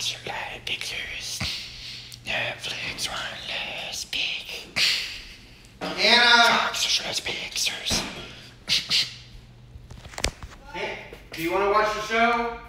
Searchlight Pictures. Netflix Wireless Big. Anna! Searchlight Pictures. Hey, do you want to watch the show?